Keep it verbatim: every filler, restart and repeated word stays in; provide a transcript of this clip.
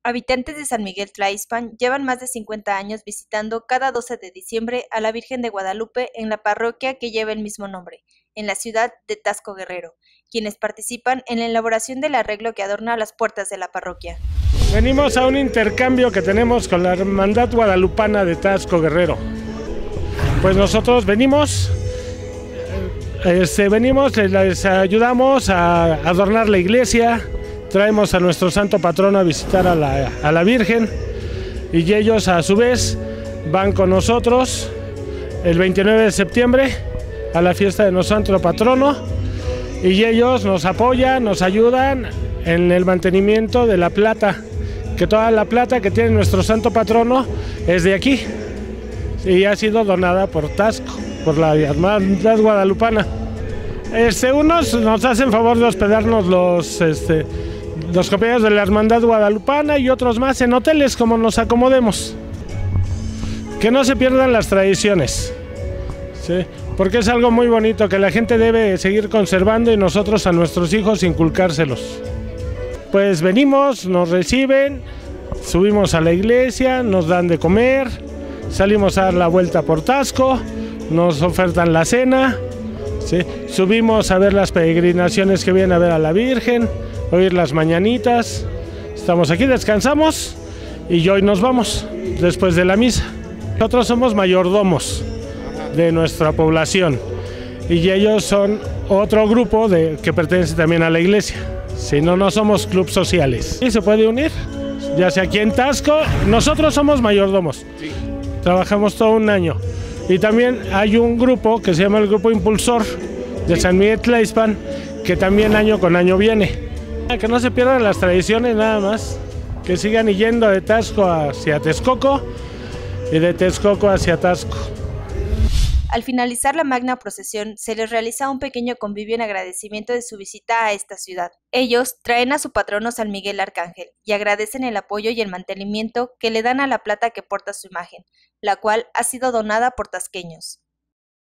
Habitantes de San Miguel Tlaixpan llevan más de cincuenta años visitando cada doce de diciembre a la Virgen de Guadalupe en la parroquia que lleva el mismo nombre, en la ciudad de Taxco Guerrero, quienes participan en la elaboración del arreglo que adorna las puertas de la parroquia. Venimos a un intercambio que tenemos con la Hermandad Guadalupana de Taxco Guerrero. Pues nosotros venimos, este, venimos, les ayudamos a adornar la iglesia. Traemos a nuestro santo patrono a visitar a la, a la Virgen y ellos a su vez van con nosotros el veintinueve de septiembre a la fiesta de nuestro santo patrono y ellos nos apoyan, nos ayudan en el mantenimiento de la plata, que toda la plata que tiene nuestro santo patrono es de aquí y ha sido donada por Taxco, por la Hermandad Guadalupana. Este, unos nos hacen favor de hospedarnos los... Este, los compañeros de la Hermandad Guadalupana y otros más en hoteles como nos acomodemos. Que no se pierdan las tradiciones, ¿sí? Porque es algo muy bonito que la gente debe seguir conservando y nosotros a nuestros hijos inculcárselos. Pues venimos, nos reciben, subimos a la iglesia, nos dan de comer, salimos a dar la vuelta por Taxco, nos ofertan la cena, ¿sí? Subimos a ver las peregrinaciones que vienen a ver a la Virgen, oír las mañanitas. Estamos aquí, descansamos y hoy nos vamos después de la misa. Nosotros somos mayordomos de nuestra población y ellos son otro grupo de, que pertenece también a la iglesia. Si no, no somos clubes sociales. Y se puede unir, ya sea aquí en Taxco. Nosotros somos mayordomos, sí. Trabajamos todo un año. Y también hay un grupo que se llama el Grupo Impulsor de San Miguel Tlaixpan, que también año con año viene. Que no se pierdan las tradiciones nada más, que sigan yendo de Taxco hacia Texcoco y de Texcoco hacia Taxco. Al finalizar la magna procesión, se les realiza un pequeño convivio en agradecimiento de su visita a esta ciudad. Ellos traen a su patrono San Miguel Arcángel y agradecen el apoyo y el mantenimiento que le dan a la plata que porta su imagen, la cual ha sido donada por tasqueños.